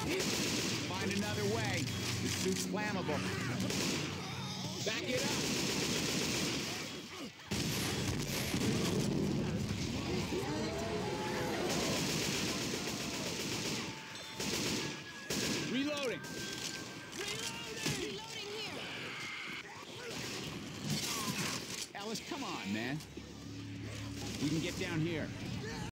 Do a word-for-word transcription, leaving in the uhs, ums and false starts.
Find another way. The suit's flammable. Back it up. Reloading. Reloading here. Alice, come on, man. We can get down here.